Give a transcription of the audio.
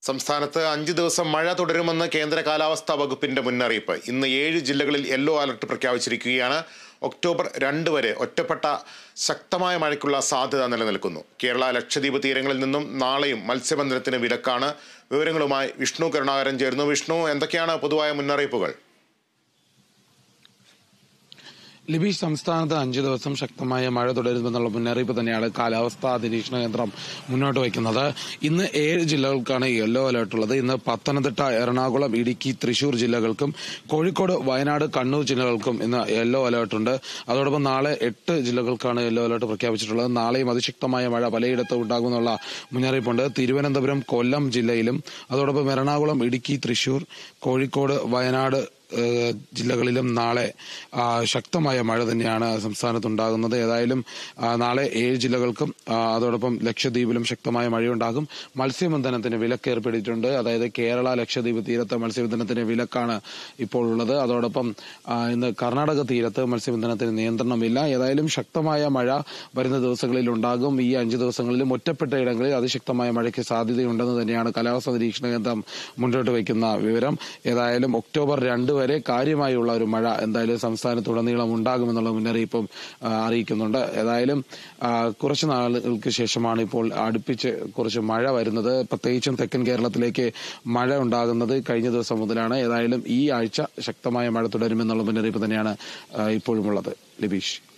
സംസ്ഥാനത്ത് 5 ദിവസം മഴ തുടരുമെന്ന് കേന്ദ്ര കാലാവസ്ഥാ വകുപ്പിന്റെ മുന്നറിയിപ്പ്. ഇന്ന് 7 ജില്ലകളിൽ യെല്ലോ അലർട്ട് പ്രഖ്യാപിച്ചിരിക്കുകയാണ്. ഒക്ടോബർ 2 വരെ ഒറ്റപ്പെട്ട ശക്തമായ മഴയ്ക്കുള്ള സാധ്യത നിലനിൽക്കുന്നു. കേരള ലക്ഷദ്വീപ് തീരങ്ങളിൽ നിന്നും നാളെയും മത്സ്യബന്ധനത്തിന് വിലക്കാണ്. വിവരങ്ങളുമായി വിഷ്ണു കരുണാകരൻ ചേരുന്നു. വിഷ്ണു, എന്തൊക്കെയാണ് പൊതുവായ മുന്നറിയിപ്പുകൾ? ലിബീഷ്, സംസ്ഥാനത്ത് 5 ദിവസം ശക്തമായ മഴ തുടരുമെന്നുള്ള മുന്നറിയിപ്പ് തന്നെയാണ് കാലാവസ്ഥാ നിരീക്ഷണ കേന്ദ്രം മുന്നോട്ട് വയ്ക്കുന്നത്. ഇന്ന് 7 ജില്ലകൾക്കാണ് യെല്ലോ അലർട്ട് ഉള്ളത്. ഇന്ന് പത്തനംതിട്ട, എറണാകുളം, ഇടുക്കി, തൃശൂർ ജില്ലകൾക്കും കോഴിക്കോട്, വയനാട്, കണ്ണൂർ ജില്ലകൾക്കും ഇന്ന് യെല്ലോ അലർട്ട് ഉണ്ട്. അതോടൊപ്പം നാളെ 8 ജില്ലകൾക്കാണ് യെല്ലോ അലർട്ട് പ്രഖ്യാപിച്ചിട്ടുള്ളത്. നാളെയും അതിശക്തമായ മഴ പലയിടത്തും ഉണ്ടാകുമെന്നുള്ള മുന്നറിയിപ്പുണ്ട്. തിരുവനന്തപുരം, കൊല്ലം ജില്ലയിലും അതോടൊപ്പം എറണാകുളം, ഇടുക്കി, തൃശൂർ, കോഴിക്കോട്, വയനാട് ജില്ലകളിലും നാളെ ശക്തമായ മഴ തന്നെയാണ് സംസ്ഥാനത്തുണ്ടാകുന്നത്. ഏതായാലും നാളെ 7 ജില്ലകൾക്കും അതോടൊപ്പം ലക്ഷദ്വീപിലും ശക്തമായ മഴയുണ്ടാകും. മത്സ്യബന്ധനത്തിന് വിലക്ക് ഏർപ്പെടുത്തിയിട്ടുണ്ട്. അതായത് കേരള ലക്ഷദ്വീപ് തീരത്ത് മത്സ്യബന്ധനത്തിന് വിലക്കാണ് ഇപ്പോൾ ഉള്ളത്. അതോടൊപ്പം ഇന്ന് കർണാടക തീരത്ത് മത്സ്യബന്ധനത്തിന് നിയന്ത്രണമില്ല. ഏതായാലും ശക്തമായ മഴ വരുന്ന ദിവസങ്ങളിൽ ഉണ്ടാകും. ഈ 5 ദിവസങ്ങളിലും ഒറ്റപ്പെട്ട ഇടങ്ങളിൽ അതിശക്തമായ മഴയ്ക്ക് സാധ്യതയുണ്ടെന്ന് തന്നെയാണ് കാലാവസ്ഥാ നിരീക്ഷണ കേന്ദ്രം മുന്നോട്ട് വയ്ക്കുന്ന വിവരം. ഏതായാലും ഒക്ടോബർ 2 വരെ കാര്യമായുള്ള ഒരു മഴ എന്തായാലും സംസ്ഥാനത്തുടനീളം ഉണ്ടാകുമെന്നുള്ള മുന്നറിയിപ്പും അറിയിക്കുന്നുണ്ട്. ഏതായാലും കുറച്ചു നാളുകൾക്ക് ശേഷമാണ് ഇപ്പോൾ അടുപ്പിച്ച് കുറച്ച് മഴ വരുന്നത്. പ്രത്യേകിച്ചും തെക്കൻ കേരളത്തിലേക്ക് മഴ ഉണ്ടാകുന്നത് കഴിഞ്ഞ ദിവസം മുതലാണ്. ഏതായാലും ഈ ആഴ്ച ശക്തമായ മഴ തുടരുമെന്നുള്ള മുന്നറിയിപ്പ് തന്നെയാണ് ഇപ്പോഴുമുള്ളത്. ലിബീഷ്.